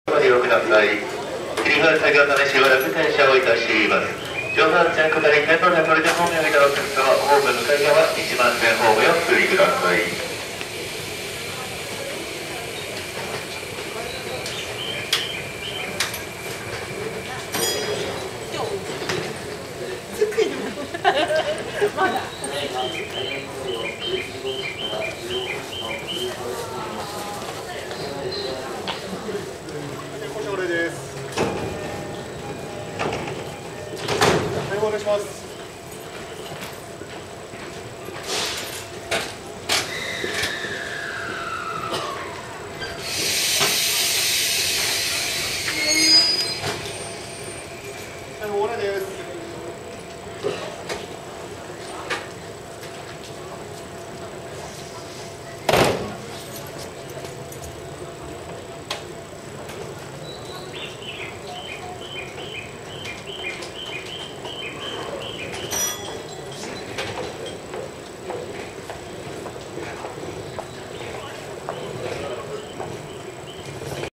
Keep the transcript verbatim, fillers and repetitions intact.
ご利用ください。切り替え作業のためしばらく停車をいたします。上半線下り天皇でこれでホームへおいたお客様、ホーム向かい側いちばん線ホームへお進みください。 まだ。 これです。はい、お願いします。